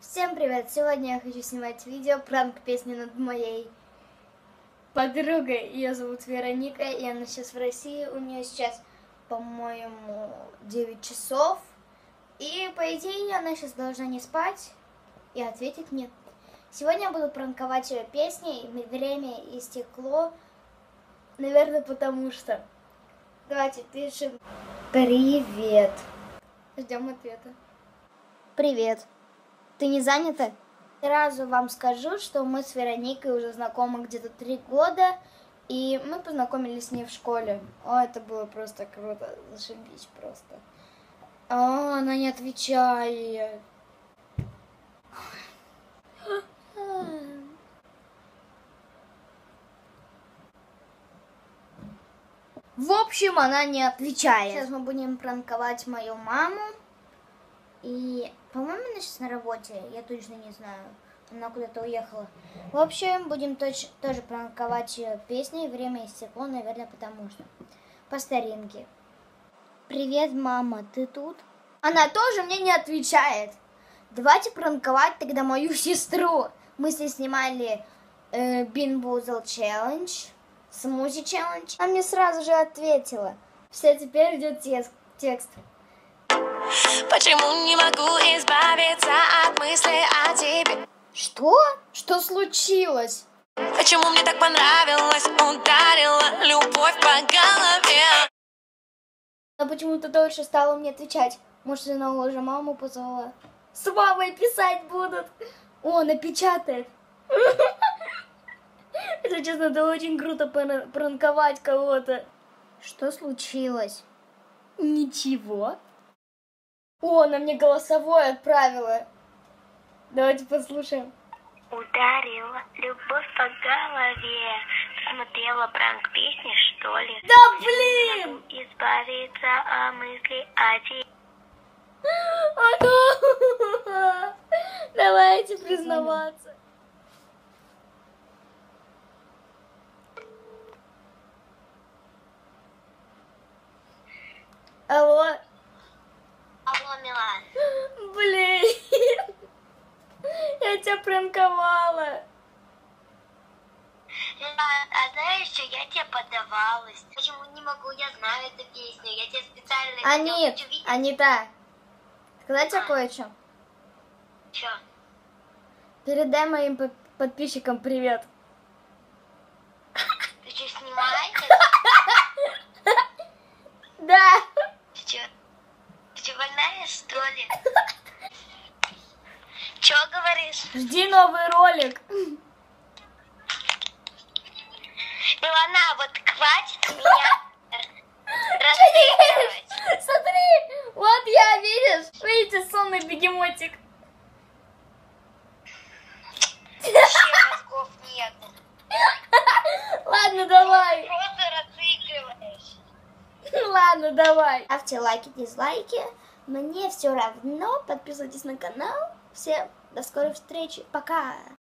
Всем привет! Сегодня я хочу снимать видео пранк песни над моей подругой. Ее зовут Вероника, и она сейчас в России. У нее сейчас, по-моему, 9 часов. И, по идее, она сейчас должна не спать и ответить мне. Сегодня я буду пранковать ее песней. Время истекло. Наверное, потому что... Давайте пишем «Привет». Ждем ответа. Привет. Ты не занята? Сразу вам скажу, что мы с Вероникой уже знакомы где-то 3 года, и мы познакомились с ней в школе. О, это было просто круто, зашибись просто. О, она не отвечает. В общем, она не отвечает. Сейчас мы будем пранковать мою маму. И, по-моему, она сейчас на работе, я точно не знаю. Она куда-то уехала. В общем, будем тоже пранковать ее песней. Время истекло, наверное, потому что по старинке. Привет, мама, ты тут? Она тоже мне не отвечает. Давайте пранковать тогда мою сестру. Мы с ней снимали Bean Boozled Challenge, Smoothie Challenge. Она мне сразу же ответила. Все, теперь идет текст. Почему не могу избавиться от мысли о тебе? Что? Что случилось? Почему мне так понравилось, ударила любовь по голове? Она почему-то дольше стала мне отвечать. Может, она уже маму позвала? С мамой писать будут. О, напечатает. Это, честно, это очень круто пранковать кого-то. Что случилось? Ничего. О, она мне голосовое отправила. Давайте послушаем. Ударила любовь по голове. Смотрела пранк песни, что ли? Да блин! Избавиться от мысли о тебе. Давайте признаваться. Алло. Алло, Милан. Блин. Я тебя пранковала. А знаешь что, я тебе поддавалась. Почему не могу, я знаю эту песню. Я тебе специально... Анита, сказать тебе кое-что? Чё? Передай моим подписчикам привет. Ты что, снимаешь? Да. Ты что, больная, что ли? Чё говоришь? Жди новый ролик. Милана, вот хватит меня разыгрывать. Смотри, вот я, видишь? Видите, сонный бегемотик. Вообще мозгов нету. Ладно, давай. Просто разыгрываешь. Ладно, давай. Ставьте лайки, дизлайки. Мне все равно. Подписывайтесь на канал. Всем до скорой встречи. Пока.